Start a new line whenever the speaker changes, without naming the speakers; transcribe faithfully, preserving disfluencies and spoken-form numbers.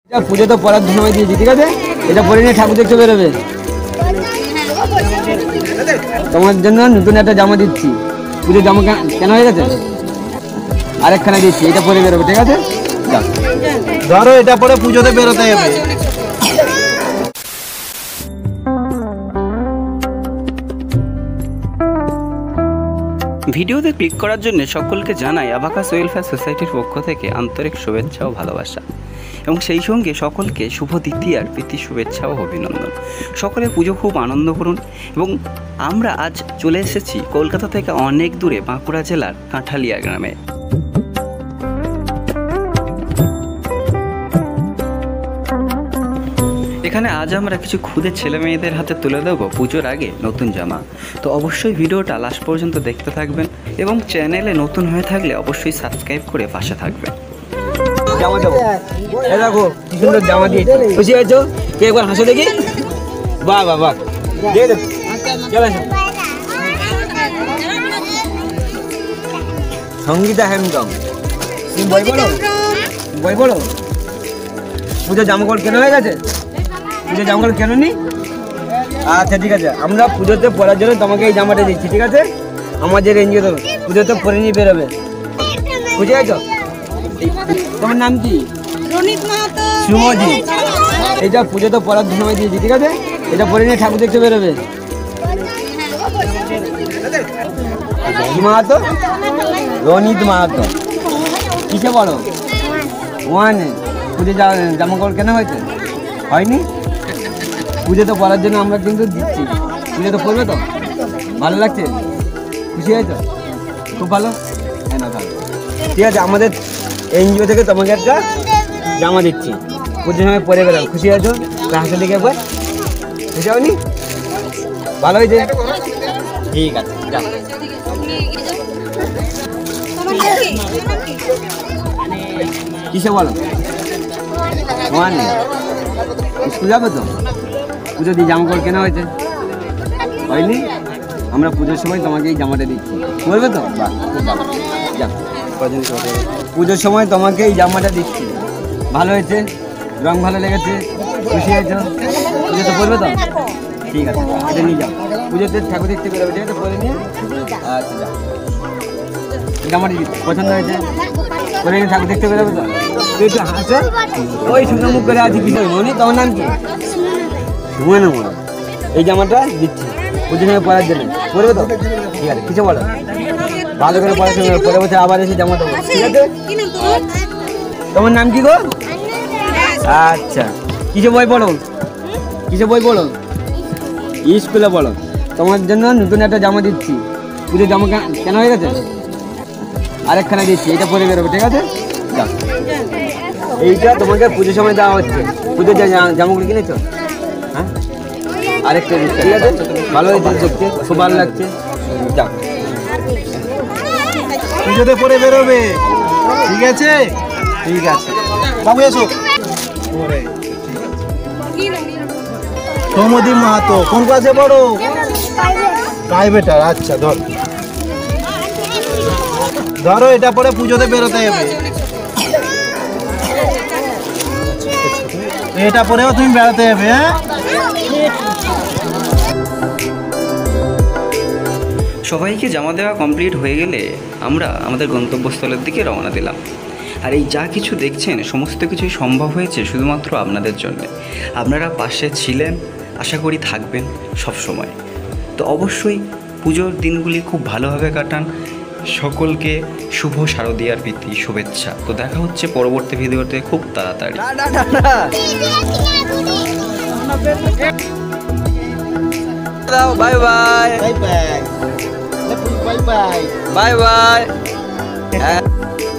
এটা পুজো তো পড়ার সময় দিয়েছি, ঠিক আছে? এটা পরে নিয়ে ঠাকুর দেখতে বেরোবে। তোমার জন্য নতুন একটা জামা দিচ্ছি। পুজো জামা কেন হয়ে গেছে? আরেকখানা দিচ্ছি, এটা পরে বেরোবে, ঠিক আছে?
ধরো এটা পরে পুজোতে বেরোতে হবে।
ভিডিওতে ক্লিক করার জন্য সকলকে জানাই আবাকাস ওয়েলফেয়ার সোসাইটির পক্ষ থেকে আন্তরিক শুভেচ্ছা ও ভালোবাসা, এবং সেই সঙ্গে সকলকে শুভ দ্বিতীয়ার প্রীতি শুভেচ্ছা ও অভিনন্দন। সকলে পুজো খুব আনন্দ করুন। এবং আমরা আজ চলে এসেছি কলকাতা থেকে অনেক দূরে বাঁকুড়া জেলার কাঁঠালিয়া গ্রামে। এখানে আজ আমরা কিছু খুদে ছেলে মেয়েদের হাতে তুলে দেবো পুজোর আগে নতুন জামা। তো অবশ্যই ভিডিওটা লাস্ট পর্যন্ত দেখতে থাকবেন, এবং চ্যানেলে নতুন হয়ে থাকলে অবশ্যই সাবস্ক্রাইব করে পাশে থাকবেন।
জামা দেবো, এই দেখো কি সুন্দর জামা দিয়েছি, খুশি হয়েছো? কে একবার হাসো দেখি। বাহ বাহ বাহ, দিয়ে দেবো। চলো সঙ্গীতা হেমদম, তুমি বই পড়ো, বই পড়ো। পুজোর জামাকাপড় কেন হয়ে গেছে? পুজোর জামাকাপড় কেন নি? আচ্ছা ঠিক আছে, আমরা পুজোতে পরার জন্য তোমাকে এই জামাটা দিচ্ছি, ঠিক আছে? আমার যে রেঞ্জে দেবো পুজোতে পরে নিয়ে বেরোবে, বুঝে গেছো? তোমার নাম কি? শুভজিৎ। এইটা পুজোতে পরার সময় দিয়েছি, ঠিক আছে? এটা পরে নিয়ে ঠাকুর দেখতে বেরোবে। কি মাহাতো? রনিত মাহাতো। কিসে বলো? ওয়ানে। পুজো জামা কাপড় কেন হয়েছে? হয়নি? পুজোতে পরার জন্য আমরা কিন্তু দিচ্ছি। পুজোতে পরবে তো? ভালো লাগছে? খুশি হয়েছো? খুব ভালো। হ্যাঁ না ভালো, ঠিক আছে। আমাদের এনজিও থেকে তোমাকে একটা জামা দিচ্ছি, পুজোর সময় পরে বেরো। খুশি হয়েছো? হাসা দিকে একবার। খুশি হয়নি? ভালো হয়েছে? ঠিক আছে, যাও। কিসে বলো? ওয়ানে। স্কুল যাবে তো? পুজো দিয়ে জামা কাপড় কেনা হয়েছে? হয়নি? আমরা পুজোর সময় তোমাকে এই জামাটা দিচ্ছি, বলবে তো? বাহ, যাও। পুজোর সময় তোমাকে এই জামাটা দিচ্ছি, ভালো হয়েছে? রং ভালো লেগেছে? খুশি হয়েছো? পুজোতে পরবে তো? ঠিক আছে, এটা নিয়ে যাও। পুজোতে ঠাকুর দেখতে বেরোবে, ঠিক আছে? পরে নিয়ে। আচ্ছা যাও, জামাটি পছন্দ হয়েছে? পরে নিয়ে ঠাকুর দেখতে বেরোবে তো? তুই একটু হাসে, ওই শুকনো মুখ করে আছি কিছু মনি। তোমার নাম কি? সুমন। এই জামাটা দিচ্ছি পুজোর সময় পরার জন্য, পরবে তো? ঠিক আছে, কিছু বলো? ভালো করে পড়াশোনা করো, পরের বছর আবার এসে জামা দেবো, ঠিক আছে? তোমার নাম কি গো? আচ্ছা, কিসে বই পড়ো? কিসে বই পড়ো? স্কুলে পড়ো। তোমার জন্য নতুন একটা জামা দিচ্ছি। পুজোর জামা কেন হয়ে গেছে? আরেকখানা দিচ্ছি, এটা পরে বেরোবে, ঠিক আছে? যাও। এইটা তোমাকে পুজোর সময় দেওয়া হচ্ছে। পুজোর জামাগুলো কিনেছো? হ্যাঁ, আরেকটা দিচ্ছি, ঠিক আছে? ভালো হয়েছে দেখতে, খুব ভালো লাগছে। যাও,
পুজোতে পরে বেরোবে, ঠিক আছে? ঠিক আছে বাবু, এসো। সৌমদীপ মাহাতো, কোন ক্লাসে পড়ো? প্রাইভেটার। আচ্ছা ধর, ধরো এটা পরে পুজোতে বেরোতে হবে। এটা পরেও তুমি বেড়াতে যাবে, হ্যাঁ?
সবাইকে জামা দেওয়া কমপ্লিট হয়ে গেলে আমরা আমাদের গন্তব্যস্থলের দিকে রওনা দিলাম। আর এই যা কিছু দেখছেন সমস্ত কিছুই সম্ভব হয়েছে শুধুমাত্র আপনাদের জন্য। আপনারা পাশে ছিলেন, আশা করি থাকবেন সব সময়। তো অবশ্যই পুজোর দিনগুলি খুব ভালোভাবে কাটান। সকলকে শুভ শারদীয়ার প্রীতি শুভেচ্ছা। তো দেখা হচ্ছে পরবর্তী ভিডিওতে খুব তাড়াতাড়ি।
Bye bye
bye bye bye bye
bye by.